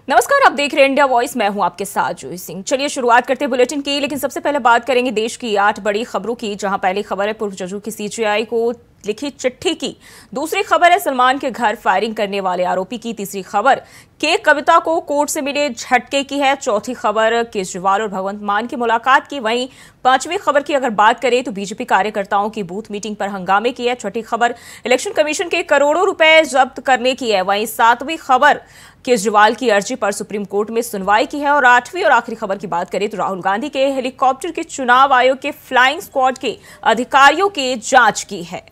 नमस्कार, आप देख रहे हैं इंडिया वॉइस। मैं हूं आपके साथ जूही सिंह। चलिए शुरुआत करते हैं बुलेटिन की, लेकिन सबसे पहले बात करेंगे देश की 8 बड़ी खबरों की, जहां पहली खबर है पूर्व जजों की सीजेआई को लिखी चिट्ठी की। दूसरी खबर है सलमान के घर फायरिंग करने वाले आरोपी की। तीसरी खबर के कविता को कोर्ट से मिले झटके की है। चौथी खबर केजरीवाल और भगवंत मान की मुलाकात की। वहीं पांचवी खबर की अगर बात करें तो बीजेपी कार्यकर्ताओं की बूथ मीटिंग पर हंगामे की है। छठी खबर इलेक्शन कमीशन के करोड़ों रुपए जब्त करने की है। वहीं सातवीं खबर केजरीवाल की अर्जी पर सुप्रीम कोर्ट में सुनवाई की है। और आठवीं और आखिरी खबर की बात करें तो राहुल गांधी के हेलीकॉप्टर के चुनाव आयोग के फ्लाइंग स्क्वाड के अधिकारियों की जांच की है।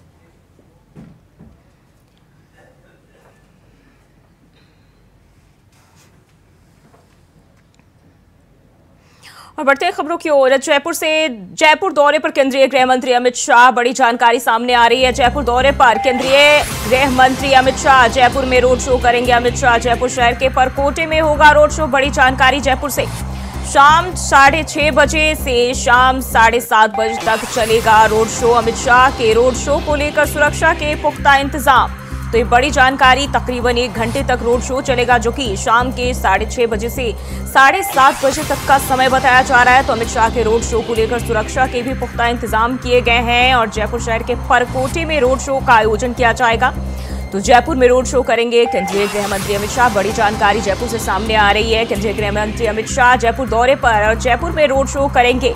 और बढ़ते हैं खबरों की ओर। जयपुर दौरे पर केंद्रीय गृह मंत्री अमित शाह, बड़ी जानकारी सामने आ रही है। जयपुर दौरे पर केंद्रीय गृह मंत्री अमित शाह जयपुर में रोड शो करेंगे। अमित शाह जयपुर शहर के परकोटे में होगा रोड शो। बड़ी जानकारी जयपुर से। शाम 6:30 बजे से शाम 7:30 बजे तक चलेगा रोड शो। अमित शाह के रोड शो को लेकर सुरक्षा के पुख्ता इंतजाम। तो ये बड़ी जानकारी, तकरीबन 1 घंटे तक रोड शो चलेगा, जो कि शाम के 6:30 बजे से 7:30 बजे तक का समय बताया जा रहा है। तो अमित शाह के रोड शो को लेकर सुरक्षा के भी पुख्ता इंतजाम किए गए हैं। और जयपुर शहर के परकोटे में रोड शो का आयोजन किया जाएगा। तो जयपुर में रोड शो करेंगे केंद्रीय गृह मंत्री अमित शाह। बड़ी जानकारी जयपुर से सामने आ रही है। केंद्रीय गृह मंत्री अमित शाह जयपुर दौरे पर और जयपुर में रोड शो करेंगे।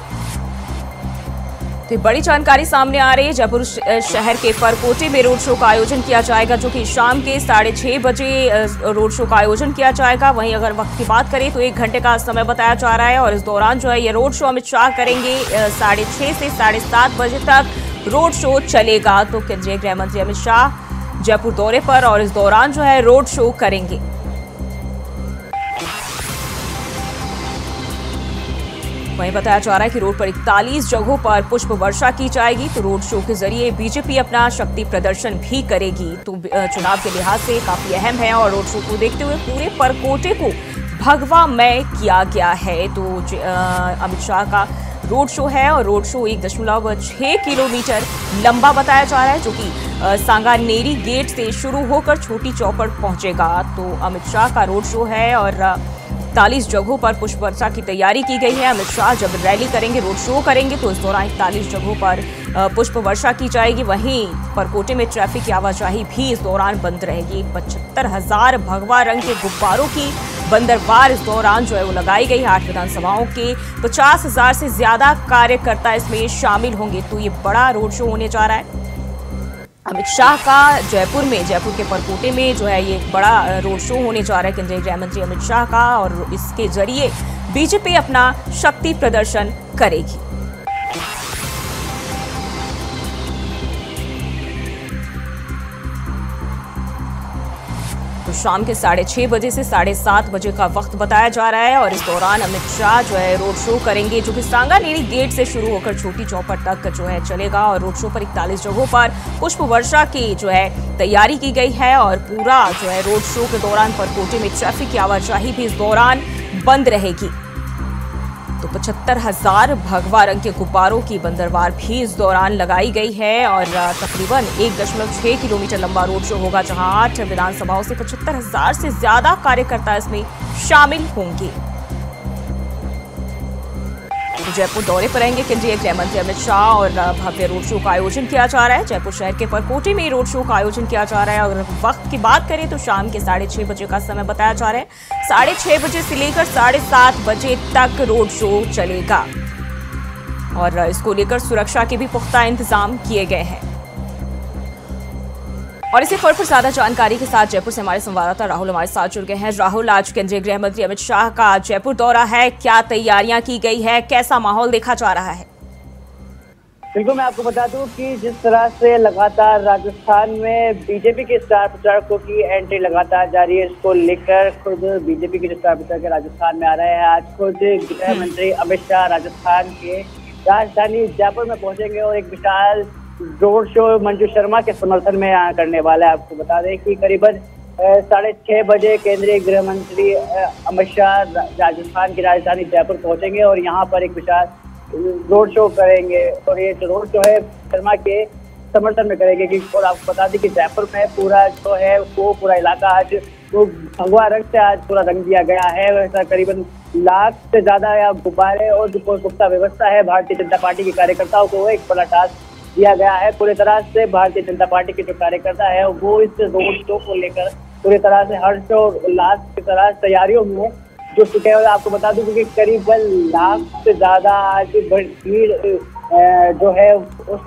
तो बड़ी जानकारी सामने आ रही है। जयपुर शहर के परकोटे में रोड शो का आयोजन किया जाएगा, जो कि शाम के 6:30 बजे रोड शो का आयोजन किया जाएगा। वहीं अगर वक्त की बात करें तो 1 घंटे का समय बताया जा रहा है। और इस दौरान जो है ये रोड शो अमित शाह करेंगे। 6:30 से 7:30 बजे तक रोड शो चलेगा। तो केंद्रीय गृह मंत्री अमित शाह जयपुर दौरे पर और इस दौरान जो है रोड शो करेंगे। वहीं बताया जा रहा है कि रोड पर 41 जगहों पर पुष्प वर्षा की जाएगी। तो रोड शो के जरिए बीजेपी अपना शक्ति प्रदर्शन भी करेगी। तो चुनाव के लिहाज से काफी अहम है। और रोड शो को देखते हुए पूरे परकोटे को भगवामय किया गया है। तो अमित शाह का रोड शो है और रोड शो 1.6 किलोमीटर लंबा बताया जा रहा है, जो कि सांगानेरी गेट से शुरू होकर छोटी चौपड़ पहुंचेगा। तो अमित शाह का रोड शो है और 41 जगहों पर पुष्प वर्षा की तैयारी की गई है। अमित शाह जब रैली करेंगे, रोड शो करेंगे, तो इस दौरान 41 जगहों पर पुष्प वर्षा की जाएगी। वहीं परकोटे में ट्रैफिक की आवाजाही भी इस दौरान बंद रहेगी। 75,000 भगवा रंग के गुब्बारों की बंदरवार इस दौरान जो है वो लगाई गई है। 8 विधानसभाओं के 50,000 से ज्यादा कार्यकर्ता इसमें शामिल होंगे। तो ये बड़ा रोड शो होने जा रहा है अमित शाह का जयपुर के परकोटे में जो है ये बड़ा रोड शो होने जा रहा है केंद्रीय गृह मंत्री अमित शाह का। और इसके जरिए बीजेपी अपना शक्ति प्रदर्शन करेगी। तो शाम के 6:30 बजे से 7:30 बजे का वक्त बताया जा रहा है। और इस दौरान अमित शाह जो है रोड शो करेंगे, जो कि सांगानेरी गेट से शुरू होकर छोटी चौपड़ तक जो है चलेगा। और रोड शो पर 41 जगहों पर पुष्प वर्षा की जो है तैयारी की गई है। और पूरा जो है रोड शो के दौरान परकोटे में ट्रैफिक की आवाजाही भी इस दौरान बंद रहेगी। तो 75,000 भगवा रंग के गुब्बारों की बंदरवार भी इस दौरान लगाई गई है। और तकरीबन 1.6 किलोमीटर लंबा रोड शो होगा, जहां 8 विधानसभाओं से 75,000 से ज्यादा कार्यकर्ता इसमें शामिल होंगे। जयपुर दौरे पर रहेंगे केंद्रीय गृह मंत्री अमित शाह और भव्य रोड शो का आयोजन किया जा रहा है। जयपुर शहर के परकोटे में रोड शो का आयोजन किया जा रहा है। और वक्त की बात करें तो शाम के 6:30 बजे का समय बताया जा रहा है। 6:30 बजे से लेकर 7:30 बजे तक रोड शो चलेगा। और इसको लेकर सुरक्षा के भी पुख्ता इंतजाम किए गए हैं। और इसी खबर पर ज्यादा जानकारी के साथ जयपुर से हमारे संवाददाता राहुल हमारे साथ जुड़ गए हैं। राहुल, आज केंद्रीय गृह मंत्री अमित शाह का जयपुर दौरा है, क्या तैयारियां की गई है, कैसा माहौल देखा जा रहा है? बिल्कुल, मैं आपको बता दूं कि जिस तरह से लगातार राजस्थान में बीजेपी के स्टार प्रचारकों की एंट्री लगातार जारी है, इसको लेकर खुद बीजेपी के स्टार प्रचारक राजस्थान में आ रहे हैं। आज खुद गृह मंत्री अमित शाह राजस्थान के राजधानी जयपुर में पहुंचेंगे और एक विशाल रोड शो मंजू शर्मा के समर्थन में यहाँ करने वाला है। आपको बता दें कि करीबन 6:30 बजे केंद्रीय गृह मंत्री अमित शाह राजस्थान की राजधानी जयपुर पहुंचेंगे और यहाँ पर एक विशाल रोड शो करेंगे। और ये जो रोड शो है शर्मा के समर्थन में करेंगे। और आपको बता दें कि जयपुर में पूरा जो है वो पूरा इलाका आज तो भगवा रंग से आज पूरा रंग दिया गया है। वैसा करीबन लाख से ज्यादा या गुब्बारे और जो पुख्ता व्यवस्था है भारतीय जनता पार्टी के कार्यकर्ताओं को एक बड़ा टास्क दिया गया है। पूरी तरह से भारतीय जनता पार्टी के जो कार्यकर्ता है वो इस रोड शो को लेकर पूरी तरह से हर्ष और उल्लास की तरह तैयारियों में जो चुके हैं। आपको बता दूं कि करीबन लाख से ज्यादा आज भीड़ जो है वो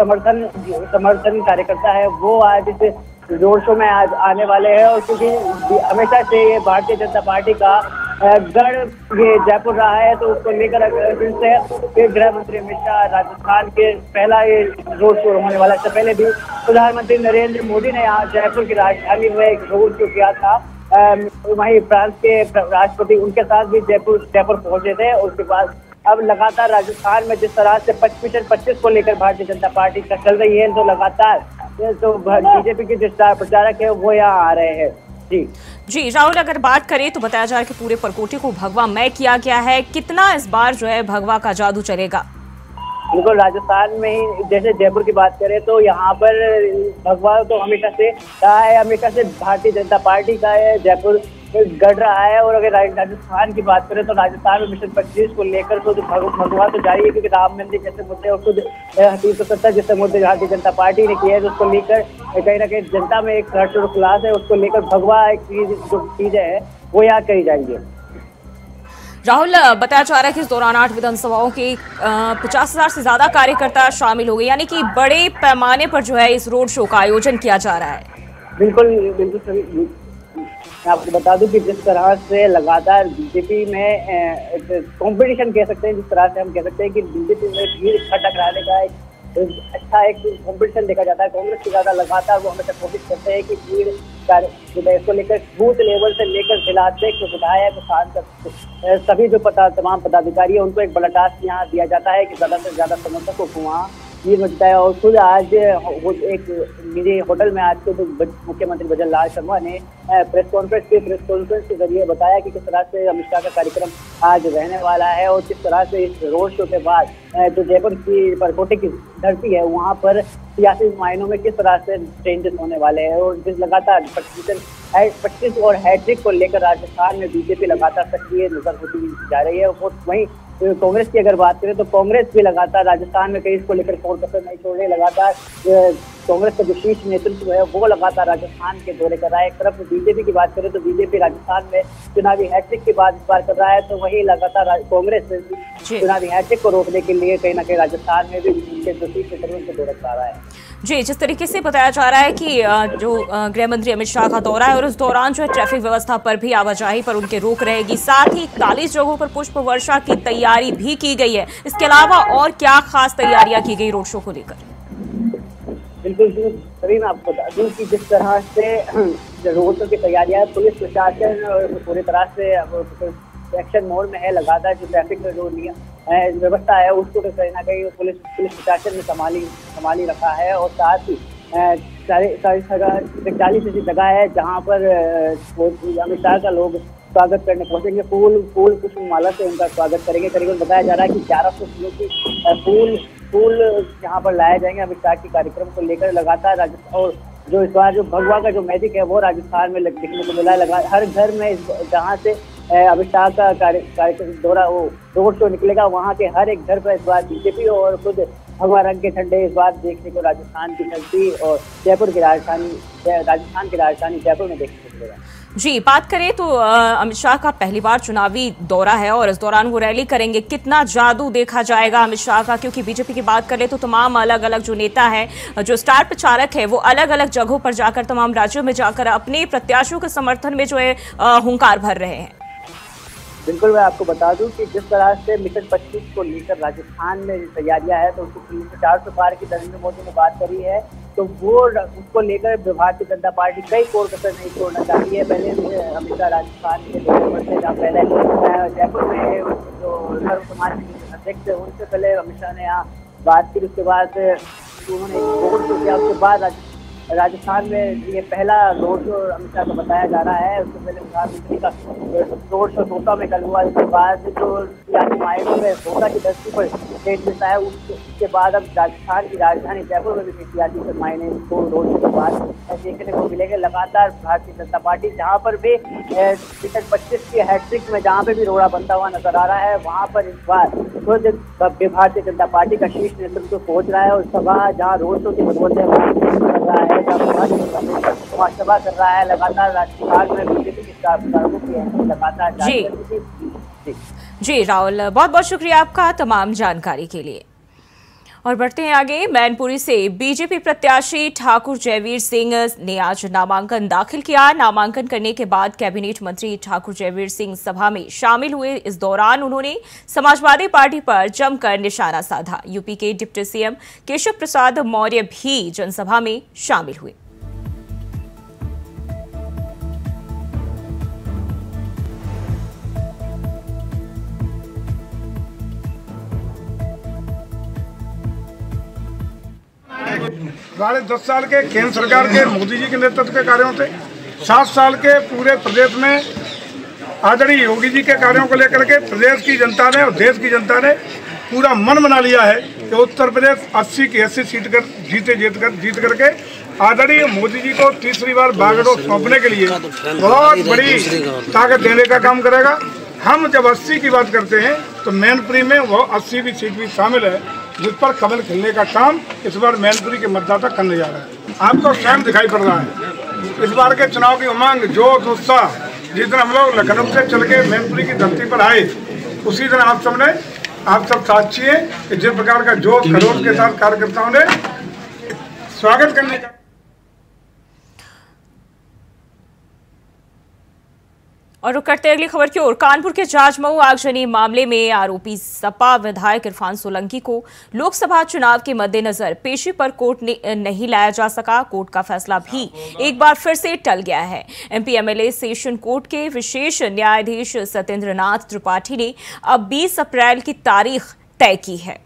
समर्थन कार्यकर्ता है वो आज इस रोड शो में आज आने वाले हैं। और क्योंकि हमेशा से ये भारतीय जनता पार्टी का गढ़ ये जयपुर रहा है, तो उसको लेकर फिर से गृह मंत्री अमित शाह राजस्थान के पहला ये रोड शो होने वाला। इससे पहले भी प्रधानमंत्री नरेंद्र मोदी ने यहाँ जयपुर की राजधानी में एक रोड शो किया था। वहीं फ्रांस के राष्ट्रपति उनके साथ भी जयपुर पहुंचे थे। उसके बाद अब लगातार राजस्थान में जिस तरह से मिशन 25 को लेकर भारतीय जनता पार्टी का चल रही है, तो लगातार तो बीजेपी के जो स्टार प्रचारक है वो यहाँ आ रहे हैं। जी राहुल, अगर बात करें तो बताया जा रहा है कि पूरे परकोटे को भगवामय किया गया है। कितना इस बार जो है भगवा का जादू चलेगा? बिल्कुल, राजस्थान में ही जैसे जयपुर की बात करें तो यहाँ पर भगवा तो हमेशा से रहा है, हमेशा से भारतीय जनता पार्टी का है, जयपुर गढ़ रहा है। और अगर राजस्थान की बात करें तो राजस्थान में मिशन 25 को लेकर तो भगवा तो जारी है, क्योंकि राम मंदिर जैसे मुद्दे और खुद 370 जैसे मुद्दे भारतीय जनता पार्टी ने किए हैं, तो उसको लेकर कहीं ना कहीं जनता में एक हर्ष और उल्लास है। उसको लेकर भगवा एक जो चीजें है वो यहाँ करी जाएंगी। राहुल, बताया जा रहा है कि इस दौरान 8 विधानसभाओं के 50,000 से ज्यादा कार्यकर्ता शामिल हो गए, यानी कि बड़े पैमाने पर जो है इस रोड शो का आयोजन किया जा रहा है। बिल्कुल सही। मैं आपको बता दूं कि जिस तरह से लगातार बीजेपी में कंपटीशन कह सकते हैं, जिस तरह से हम कह सकते हैं कि बीजेपी में भीड़ इकट्ठा कराने का एक कंपटीशन देखा जाता है। कांग्रेस से ज्यादा लगातार वो हमेशा कोशिश करते हैं कि भीड़ इसको लेकर बूथ लेवल से लेकर जिलाध्यक्ष, विधायक, सांसद सभी जो तमाम पदाधिकारी है उनको एक बड़ा टास्क यहाँ दिया जाता है कि ज्यादा से ज्यादा समर्थकों को वहाँ भीड़ बचता है। और खुद आज एक मेरे होटल में आज के मुख्यमंत्री भजन लाल शर्मा ने प्रेस कॉन्फ्रेंस के जरिए बताया कि किस तरह से अमित शाह का कार्यक्रम आज रहने वाला है और किस तरह से इस रोड शो के बाद जो जयपुर की परकोटे की धरती है वहाँ पर सियासी मायनों में किस तरह से चेंजेस होने वाले हैं। और जिस लगातार 25 और हैट्रिक को लेकर राजस्थान में बीजेपी लगातार सक्रिय नजर होती जा रही है। वहीं कांग्रेस की अगर बात करें तो कांग्रेस भी लगातार राजस्थान में कई इसको लेकर कोई कसर नहीं छोड़ रही। लगातार कांग्रेस का जो शीर्ष नेतृत्व है वो लगातार राजस्थान के दौरे कर रहा है। एक तरफ बीजेपी की बात करें तो बीजेपी राजस्थान में चुनावी हैट्रिक की बात इस बार कर रहा है, तो वही लगातार कांग्रेस चुनावी हैट्रिक को रोकने के लिए कहीं ना कहीं राजस्थान में भी उनके जो शीर्ष नेतृत्व के दौरे कर रहा है। जी, जिस तरीके से बताया जा रहा है कि जो गृह मंत्री अमित शाह का दौरा है और उस दौरान जो है ट्रैफिक व्यवस्था पर भी, आवाजाही पर उनके रोक रहेगी, साथ ही 41 जगहों पर पुष्प वर्षा की तैयारी भी की गई है। इसके अलावा और क्या खास तैयारियां की गई रोड शो को लेकर? बिल्कुल सभी, मैं आपको बता दूं कि जिस तरह से रोड शो की तैयारियां, पुलिस प्रशासन पूरी तरह से एक्शन मोड में है। लगातार जो ट्रैफिक का जो व्यवस्था है उसको कहीं ना कहीं पुलिस प्रशासन ने संभाली रखा है। और साथ ही 40 ऐसी जगह है जहाँ पर अमित शाह का लोग स्वागत करने पहुंचेंगे। फूल पुष्प माला से उनका स्वागत करेंगे। करीबन बताया जा रहा है कि 1100 किलो की फूल यहाँ पर लाए जाएंगे अमित शाह के कार्यक्रम को लेकर। लगातार राजस्थान और जो इस बार जो भगवा का जो मैजिक है वो राजस्थान में देखने को मिला है। हर घर में जहाँ से अमित शाह का कार्यक्रम दौरा वो रोड शो निकलेगा, वहाँ के हर एक घर पर इस बार बीजेपी और खुद भगवा रंग के झंडे इस बार देखने को राजस्थान की धरती और राजस्थान की राजधानी जयपुर में देखने को मिलेगा। जी, बात करें तो अमित शाह का पहली बार चुनावी दौरा है और इस दौरान वो रैली करेंगे। कितना जादू देखा जाएगा अमित शाह का? क्योंकि बीजेपी की बात करें तो तमाम अलग अलग जो नेता है, जो स्टार प्रचारक है, वो अलग अलग जगहों पर जाकर, तमाम राज्यों में जाकर अपने प्रत्याशियों के समर्थन में जो है हुंकार भर रहे हैं। बिल्कुल, मैं आपको बता दूं कि जिस तरह से मिशन 25 को लेकर राजस्थान में तैयारियां है, तो उसको 400 पार की नरेंद्र मोदी ने बात करी है, तो वो उसको लेकर भारतीय जनता पार्टी कई कोर कसर नहीं छोड़ना चाहती है। पहले अमित शाह राजस्थान के दौरे पर थे, जहाँ पहले जयपुर में जो सर्व समाज के अध्यक्ष थे उनसे पहले अमित शाह ने यहाँ बात की। उसके बाद उन्होंने बोर्ड को किया, उसके बाद राजस्थान में ये पहला रोड शो अमित शाह को बताया जा रहा है। उससे पहले प्रधानमंत्री का रोड शो कोटा में कल हुआ। इसके बाद जो सियासी मायनों में कोटा की धरती पर स्टेज मिलता है, उसके बाद अब राजस्थान की राजधानी जयपुर में भी सियासी मायने को रोड शो के बाद देखने को मिलेंगे। लगातार भारतीय जनता पार्टी जहाँ पर भी टिकट 25 की हैट्रिक में जहाँ पे भी रोड़ा बनता हुआ नजर आ रहा है, वहाँ पर इस बार खुद भारतीय जनता पार्टी का शीर्ष नेतृत्व पहुंच रहा है और सभा जहाँ रोड शो की बदौलत कर रहा है, जहाँ सभा कर रहा है। लगातार राजस्थान में बीजेपी के स्टार प्रचारकों की लगातार जी राहुल, बहुत बहुत शुक्रिया आपका तमाम जानकारी के लिए। और बढ़ते हैं आगे। मैनपुरी से बीजेपी प्रत्याशी ठाकुर जयवीर सिंह ने आज नामांकन दाखिल किया। नामांकन करने के बाद कैबिनेट मंत्री ठाकुर जयवीर सिंह सभा में शामिल हुए। इस दौरान उन्होंने समाजवादी पार्टी पर जमकर निशाना साधा। यूपी के डिप्टी सीएम केशव प्रसाद मौर्य भी जनसभा में शामिल हुए। साढ़े 10 साल के केंद्र सरकार के मोदी जी के नेतृत्व के कार्यों से 7 साल के पूरे प्रदेश में आदरणीय योगी जी के कार्यों को लेकर के प्रदेश की जनता ने और देश की जनता ने पूरा मन बना लिया है कि उत्तर प्रदेश 80 की 80 सीट कर जीत करके आदरणीय मोदी जी को तीसरी बार बागडोर सौंपने के लिए बहुत बड़ी ताकत देने का काम करेगा। हम जब 80 की बात करते हैं तो मैनपुरी में वो 80वीं सीट भी शामिल है, जिस पर कमल खिलने का काम इस बार मैनपुरी के मतदाता करने जा रहे हैं। आपको स्वयं दिखाई पड़ रहा है इस बार के चुनाव की उमंग, जोश, उत्साह। जिस दिन हम लोग लखनऊ से चल के मैनपुरी की धरती पर आए, उसी दिन आप सब साक्षी हैं कि जिस प्रकार का जोश खरोश के साथ कार्यकर्ताओं ने स्वागत करने का। और रुक करते अगली खबर की ओर। कानपुर के जाजमऊ आगजनी मामले में आरोपी सपा विधायक इरफान सोलंकी को लोकसभा चुनाव के मद्देनजर पेशी पर कोर्ट ने नहीं लाया जा सका। कोर्ट का फैसला भी एक बार फिर से टल गया है। एमपी एमएलए सेशन कोर्ट के विशेष न्यायाधीश सत्येंद्र नाथ त्रिपाठी ने अब 20 अप्रैल की तारीख तय की है।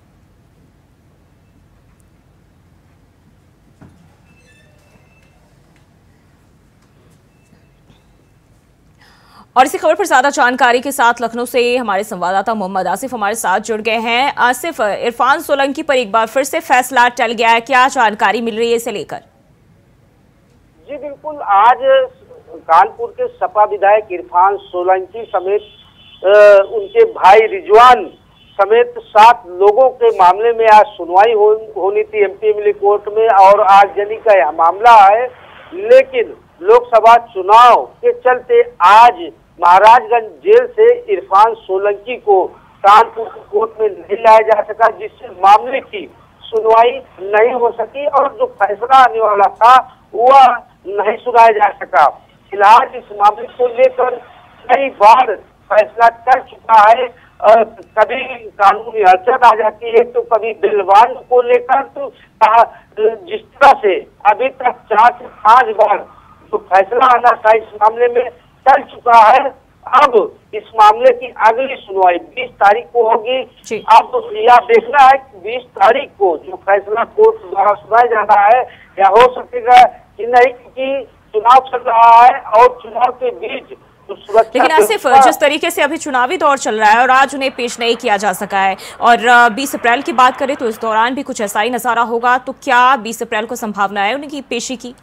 और इसी खबर पर ज्यादा जानकारी के साथ लखनऊ से हमारे संवाददाता मोहम्मद आसिफ हमारे साथ जुड़ गए हैं। आसिफ, इरफान सोलंकी पर एक बार फिर से फैसला टल गया है, क्या जानकारी मिल रही है इसे लेकर? जी बिल्कुल, आज कानपुर के सपा विधायक इरफान सोलंकी समेत उनके भाई रिजवान समेत 7 लोगों के मामले में आज सुनवाई होनी थी एमपी एमएलए कोर्ट में और आगजनी का यह मामला है। लेकिन लोकसभा चुनाव के चलते आज महाराजगंज जेल से इरफान सोलंकी को कानपुर कोर्ट में नहीं लाया जा सका, जिससे मामले की सुनवाई नहीं हो सकी और जो फैसला आने वाला था वह नहीं सुनाया जा सका। फिलहाल इस मामले को लेकर कई बार फैसला कर चुका है। कभी कानूनी अड़चन आ जाती है तो कभी बिलवान को लेकर, तो जिस तरह से अभी तक 4 से 5 बार जो फैसला आना था इस मामले में टल चुका है। अब इस मामले की अगली सुनवाई 20 तारीख को होगी। अब यह देखना है कि 20 तारीख को जो फैसला कोर्ट द्वारा सुनाया जाना है या हो सकेगा कि नहीं, क्योंकि चुनाव चल रहा है और चुनाव के बीच लेकिन आसिफ, जिस तरीके से अभी चुनावी दौर चल रहा है और आज उन्हें पेश नहीं किया जा सका है और 20 अप्रैल की बात करें तो इस दौरान भी कुछ ऐसा ही नजारा होगा, तो क्या 20 अप्रैल को संभावना है उनकी पेशी की?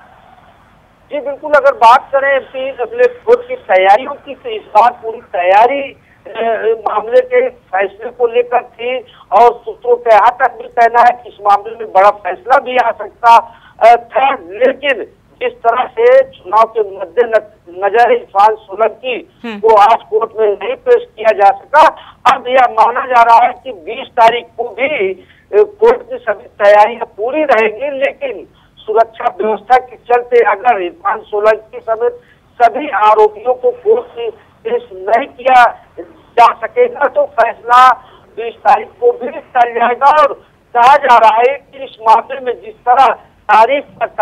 जी बिल्कुल, अगर बात करें अपने खुद की तैयारियों की तो इस बार पूरी तैयारी मामले के फैसले को लेकर थी और सूत्रों के यहाँ तक भी कहना है कि इस मामले में बड़ा फैसला भी आ सकता था। लेकिन जिस तरह से चुनाव के मद्देनजर इरफान सोलंकी को आज कोर्ट में नहीं पेश किया जा सका, अब यह माना जा रहा है कि 20 तारीख को भी कोर्ट की सभी तैयारियां पूरी रहेंगी। लेकिन सुरक्षा व्यवस्था के चलते अगर इरफान सोलंकी समेत सभी आरोपियों को कोर्ट में पेश नहीं किया जा सकेगा तो फैसला 20 तारीख को भी टल जाएगा। और कहा जा रहा है कि इस मामले में जिस तरह तारीख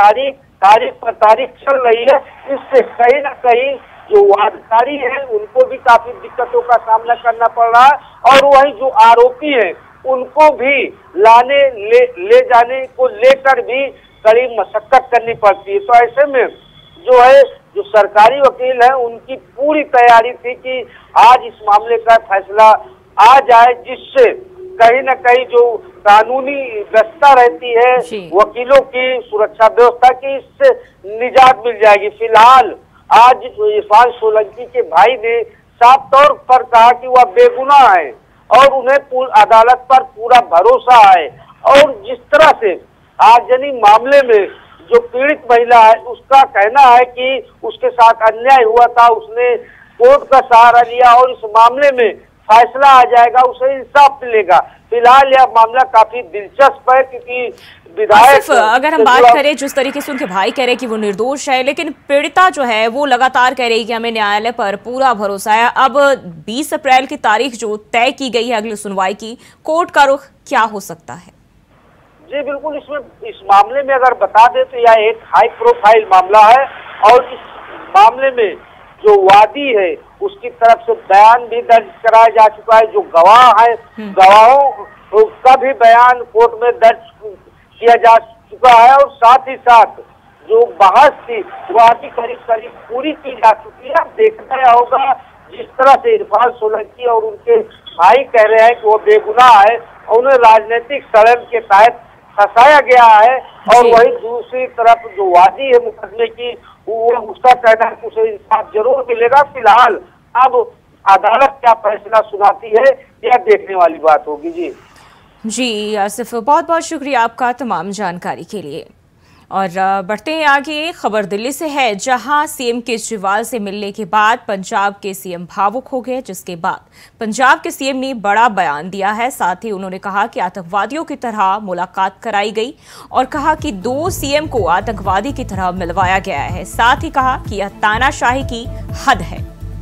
पर तारीख चल रही है, इससे कहीं न कहीं जो वादकारी है उनको भी काफी दिक्कतों का सामना करना पड़ रहा है और वही जो आरोपी है उनको भी ले जाने को लेकर भी कड़ी मशक्कत करनी पड़ती है। तो ऐसे में जो है, जो सरकारी वकील है उनकी पूरी तैयारी थी कि आज इस मामले का फैसला आ जाए, जिससे कहीं न कहीं जो कानूनी व्यवस्था रहती है वकीलों की सुरक्षा व्यवस्था की, इससे निजात मिल जाएगी। फिलहाल आज इरफान सोलंकी के भाई ने साफ तौर पर कहा कि वह बेगुनाह है और उन्हें अदालत पर पूरा भरोसा है, और जिस तरह से आगजनी मामले में जो पीड़ित महिला है उसका कहना है कि उसके साथ अन्याय हुआ था, उसने कोर्ट का सहारा लिया और इस मामले में फैसला आ जाएगा, उसे इंसाफ मिलेगा। फिलहाल यह मामला काफी दिलचस्प है, क्योंकि विधायक अगर हम बात करें जिस तरीके से उनके भाई कह रहे हैं कि वो निर्दोष है, लेकिन पीड़िता जो है वो लगातार कह रही है कि हमें न्यायालय पर पूरा भरोसा है। अब 20 अप्रैल की तारीख जो तय की गई है अगली सुनवाई की, कोर्ट का रुख क्या हो सकता है? जी बिल्कुल, इस मामले में अगर बता दें तो यह एक हाई प्रोफाइल मामला है, और इस मामले में जो वादी है उसकी तरफ से बयान भी दर्ज कराया जा चुका है। जो गवाह है, गवाहों का भी बयान कोर्ट में दर्ज किया जा चुका है, और साथ ही साथ जो बहस थी वह भी करीब करीब पूरी की जा चुकी है। अब देखना होगा, जिस तरह से इरफान सोलंकी और उनके भाई कह रहे हैं कि वो बेगुनाह है और उन्हें राजनीतिक षड्यंत्र के तहत फंसाया गया है, और वही दूसरी तरफ जो वादी है मुकदमे की, वो उसका कहना है कि उसे इंसाफ जरूर मिलेगा। फिलहाल अब अदालत क्या फैसला सुनाती है यह देखने वाली बात होगी। जी आसिफ, बहुत बहुत शुक्रिया आपका तमाम जानकारी के लिए। और बढ़ते हैं आगे, खबर दिल्ली से है, जहां सीएम केजरीवाल से मिलने के बाद पंजाब के सीएम भावुक हो गए, जिसके बाद पंजाब के सीएम ने बड़ा बयान दिया है। साथ ही उन्होंने कहा कि आतंकवादियों की तरह मुलाकात कराई गई और कहा कि 2 सीएम को आतंकवादी की तरह मिलवाया गया है। साथ ही कहा कि यह तानाशाही की हद है।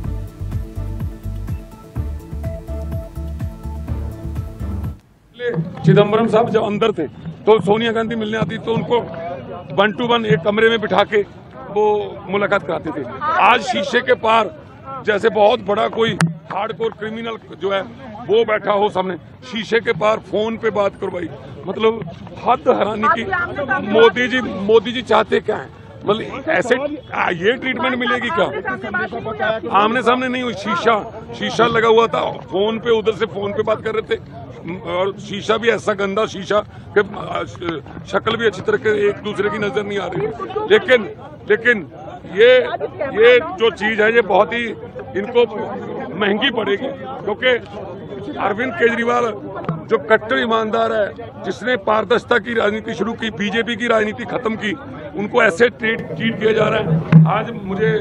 चिदम्बरम साहब जब अंदर थे तो सोनिया गांधी मिलने आती तो उनको 1 to 1 एक कमरे में बिठा के वो मुलाकात कराते थे। आज शीशे के पार जैसे बहुत बड़ा कोई हार्डकोर क्रिमिनल जो है वो बैठा हो सामने, शीशे के पार फोन पे बात करवाई, मतलब हद हैरानी की। मोदी जी चाहते क्या है? मतलब ऐसे ये ट्रीटमेंट मिलेगी क्या? आमने सामने नहीं हुई, शीशा लगा हुआ था, फोन पे उधर से फोन पे बात कर रहे थे, और शीशा भी ऐसा गंदा शीशा कि शक्ल भी अच्छी तरह के एक दूसरे की नजर नहीं आ रही। लेकिन ये जो चीज है ये बहुत ही इनको महंगी पड़ेगी, क्योंकि अरविंद केजरीवाल जो कट्टर ईमानदार है, जिसने पारदर्शिता की राजनीति शुरू की, बीजेपी की राजनीति खत्म की, उनको ऐसे ट्रीट किया जा रहा है। आज मुझे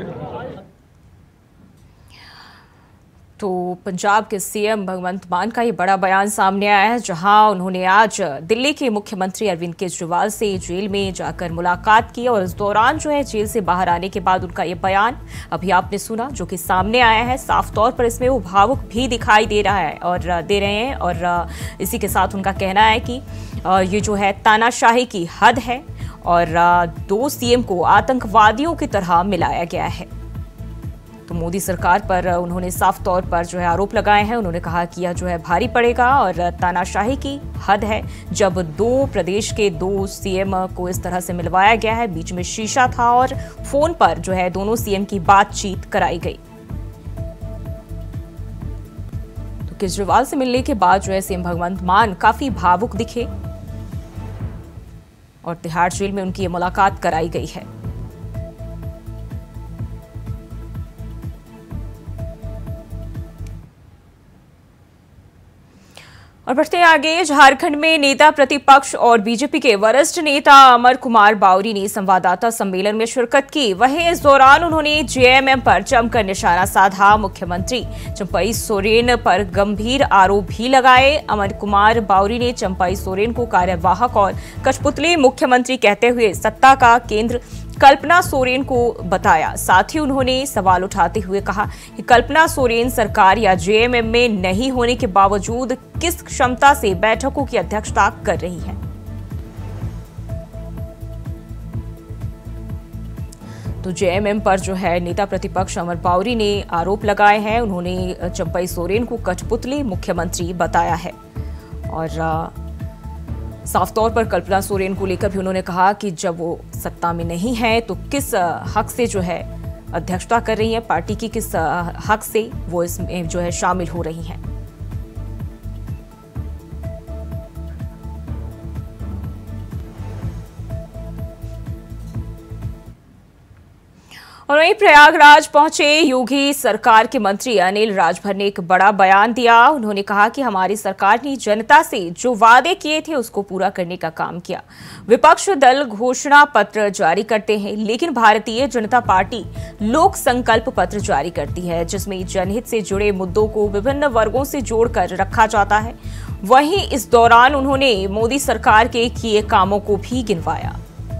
तो पंजाब के सीएम भगवंत मान का ये बड़ा बयान सामने आया है, जहां उन्होंने आज दिल्ली के मुख्यमंत्री अरविंद केजरीवाल से जेल में जाकर मुलाकात की, और इस दौरान जो है जेल से बाहर आने के बाद उनका ये बयान अभी आपने सुना जो कि सामने आया है। साफ तौर पर इसमें वो भावुक भी दिखाई दे रहा है और दे रहे हैं, और इसी के साथ उनका कहना है कि ये जो है तानाशाही की हद है, और 2 सीएम को आतंकवादियों की तरह मिलाया गया है। तो मोदी सरकार पर उन्होंने साफ तौर पर जो है आरोप लगाए हैं। उन्होंने कहा कि यह जो है भारी पड़ेगा और तानाशाही की हद है, जब 2 प्रदेश के 2 सीएम को इस तरह से मिलवाया गया है, बीच में शीशा था और फोन पर जो है दोनों सीएम की बातचीत कराई गई। तो केजरीवाल से मिलने के बाद जो है सीएम भगवंत मान काफी भावुक दिखे और तिहाड़ जेल में उनकी ये मुलाकात कराई गई है। और बढ़ते आगे, झारखंड में नेता प्रतिपक्ष और बीजेपी के वरिष्ठ नेता अमर कुमार बावरी ने संवाददाता सम्मेलन में शिरकत की। वहीं इस दौरान उन्होंने जेएमएम पर जमकर निशाना साधा। मुख्यमंत्री चंपई सोरेन पर गंभीर आरोप भी लगाए। अमर कुमार बावरी ने चंपई सोरेन को कार्यवाहक और कठपुतली मुख्यमंत्री कहते हुए सत्ता का केंद्र कल्पना सोरेन को बताया। साथ ही उन्होंने सवाल उठाते हुए कहा कि कल्पना सोरेन सरकार या जेएमएम में नहीं होने के बावजूद किस क्षमता से बैठकों की अध्यक्षता कर रही है। तो जेएमएम पर जो है नेता प्रतिपक्ष अमर बावरी ने आरोप लगाए हैं। उन्होंने चंपई सोरेन को कठपुतली मुख्यमंत्री बताया है और साफ तौर पर कल्पना सोरेन को लेकर भी उन्होंने कहा कि जब वो सत्ता में नहीं है तो किस हक से जो है अध्यक्षता कर रही हैं, पार्टी की किस हक से वो इसमें जो है शामिल हो रही हैं। और वहीं प्रयागराज पहुंचे योगी सरकार के मंत्री अनिल राजभर ने एक बड़ा बयान दिया। उन्होंने कहा कि हमारी सरकार ने जनता से जो वादे किए थे उसको पूरा करने का काम किया। विपक्ष दल घोषणा पत्र जारी करते हैं, लेकिन भारतीय जनता पार्टी लोक संकल्प पत्र जारी करती है, जिसमें जनहित से जुड़े मुद्दों को विभिन्न वर्गों से जोड़कर रखा जाता है। वहीं इस दौरान उन्होंने मोदी सरकार के किए कामों को भी गिनवाया।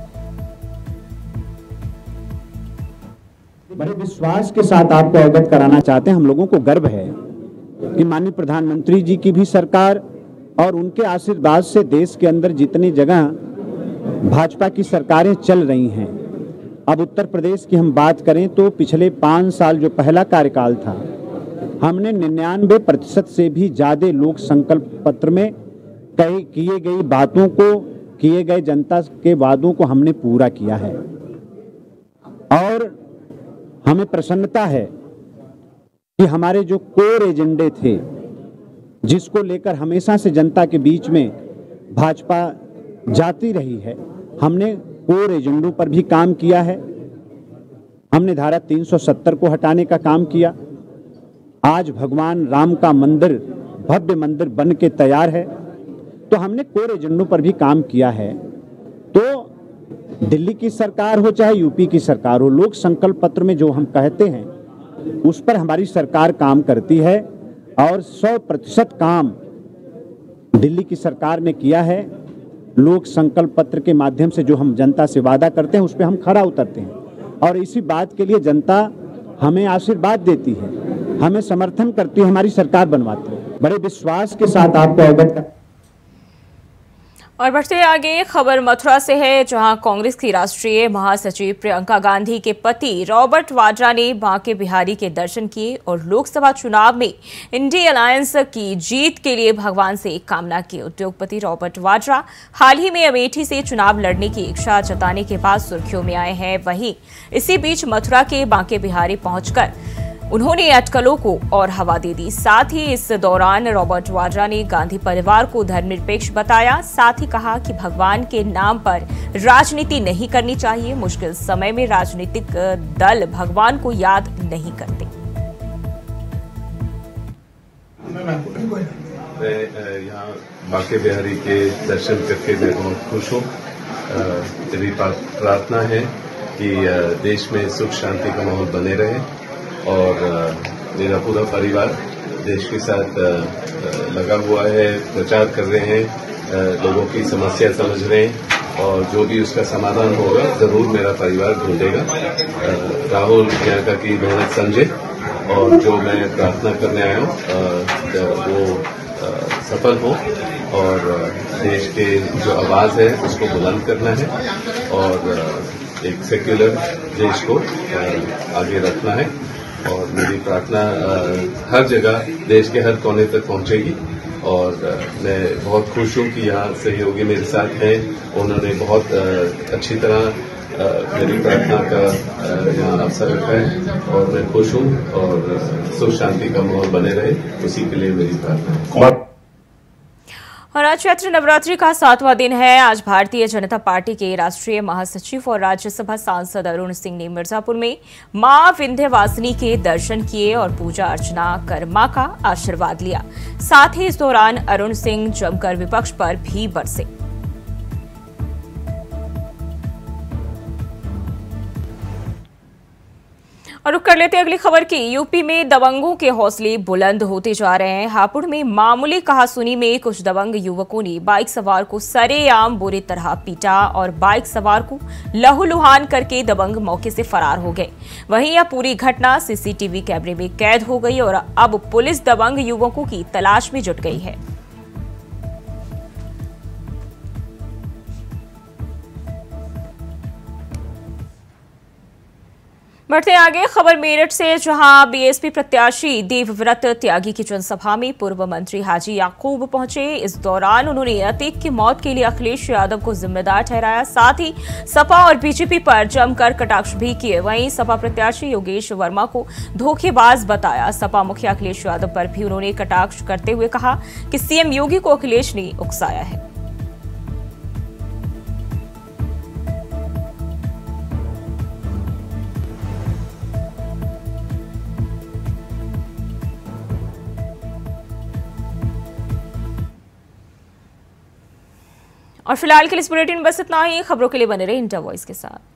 बड़े विश्वास के साथ आपको अवगत कराना चाहते हैं, हम लोगों को गर्व है कि माननीय प्रधानमंत्री जी की भी सरकार और उनके आशीर्वाद से देश के अंदर जितनी जगह भाजपा की सरकारें चल रही हैं। अब उत्तर प्रदेश की हम बात करें तो पिछले 5 साल जो पहला कार्यकाल था, हमने 99% से भी ज्यादा लोक संकल्प पत्र में किए गई बातों को, किए गए जनता के वादों को हमने पूरा किया है। और हमें प्रसन्नता है कि हमारे जो कोर एजेंडे थे, जिसको लेकर हमेशा से जनता के बीच में भाजपा जाती रही है, हमने कोर एजेंडों पर भी काम किया है। हमने धारा 370 को हटाने का काम किया। आज भगवान राम का मंदिर, भव्य मंदिर बन के तैयार है, तो हमने कोर एजेंडों पर भी काम किया है। तो दिल्ली की सरकार हो चाहे यूपी की सरकार हो, लोक संकल्प पत्र में जो हम कहते हैं उस पर हमारी सरकार काम करती है और 100% काम दिल्ली की सरकार ने किया है। लोक संकल्प पत्र के माध्यम से जो हम जनता से वादा करते हैं उस पर हम खरा उतरते हैं और इसी बात के लिए जनता हमें आशीर्वाद देती है, हमें समर्थन करती है, हमारी सरकार बनवाती है। बड़े विश्वास के साथ आपको अवगत। और बढ़ते आगे खबर मथुरा से है, जहां कांग्रेस की राष्ट्रीय महासचिव प्रियंका गांधी के पति रॉबर्ट वाड्रा ने बांके बिहारी के दर्शन किए और लोकसभा चुनाव में इंडी अलायंस की जीत के लिए भगवान से कामना की। उद्योगपति रॉबर्ट वाड्रा हाल ही में अमेठी से चुनाव लड़ने की इच्छा जताने के बाद सुर्खियों में आए हैं। वहीं इसी बीच मथुरा के बांके बिहारी पहुंचकर उन्होंने अटकलों को और हवा दे दी। साथ ही इस दौरान रॉबर्ट वाड्रा ने गांधी परिवार को धर्मनिरपेक्ष बताया। साथ ही कहा कि भगवान के नाम पर राजनीति नहीं करनी चाहिए। मुश्किल समय में राजनीतिक दल भगवान को याद नहीं करते। मैं यहाँ बांके बिहारी के दर्शन करके मैं बहुत खुश हूँ। मेरी प्रार्थना है कि देश में सुख शांति का माहौल बने रहे और मेरा पूरा परिवार देश के साथ लगा हुआ है, प्रचार कर रहे हैं, लोगों की समस्या समझ रहे हैं और जो भी उसका समाधान होगा जरूर मेरा परिवार ढूंढेगा। राहुल प्रियंका की मेहनत समझे और जो मैं प्रार्थना करने आया हूँ वो सफल हो और देश के जो आवाज है उसको बुलंद करना है और एक सेक्युलर देश को आगे रखना है। और मेरी प्रार्थना हर जगह देश के हर कोने तक पहुंचेगी और मैं बहुत खुश हूं कि यहाँ सहयोगी मेरे साथ हैं। उन्होंने बहुत अच्छी तरह मेरी प्रार्थना का यहाँ अवसर रखा है और मैं खुश हूं और सुख शांति का माहौल बने रहे, उसी के लिए मेरी प्रार्थना है। और आज चैत्र नवरात्रि का 7वां दिन है। आज भारतीय जनता पार्टी के राष्ट्रीय महासचिव और राज्यसभा सांसद अरुण सिंह ने मिर्जापुर में मां विंध्यवासिनी के दर्शन किए और पूजा अर्चना कर मां का आशीर्वाद लिया। साथ ही इस दौरान अरुण सिंह जमकर विपक्ष पर भी बरसे। और रुक कर लेते अगली खबर की। यूपी में दबंगों के हौसले बुलंद होते जा रहे हैं। हापुड़ में मामूली कहासुनी में कुछ दबंग युवकों ने बाइक सवार को सरेआम बुरी तरह पीटा और बाइक सवार को लहूलुहान करके दबंग मौके से फरार हो गए। वहीं यह पूरी घटना सीसीटीवी कैमरे में कैद हो गई और अब पुलिस दबंग युवकों की तलाश में जुट गई है। बढ़ते आगे खबर मेरठ से, जहां बीएसपी प्रत्याशी देवव्रत त्यागी की जनसभा में पूर्व मंत्री हाजी याकूब पहुंचे। इस दौरान उन्होंने अतीक की मौत के लिए अखिलेश यादव को जिम्मेदार ठहराया। साथ ही सपा और बीजेपी पर जमकर कटाक्ष भी किए। वहीं सपा प्रत्याशी योगेश वर्मा को धोखेबाज बताया। सपा मुखिया अखिलेश यादव पर भी उन्होंने कटाक्ष करते हुए कहा कि सीएम योगी को अखिलेश ने उकसाया है। और फिलहाल के लिए इस बुलेटिन में बस इतना ही। खबरों के लिए बने रहे इंडिया वॉइस के साथ।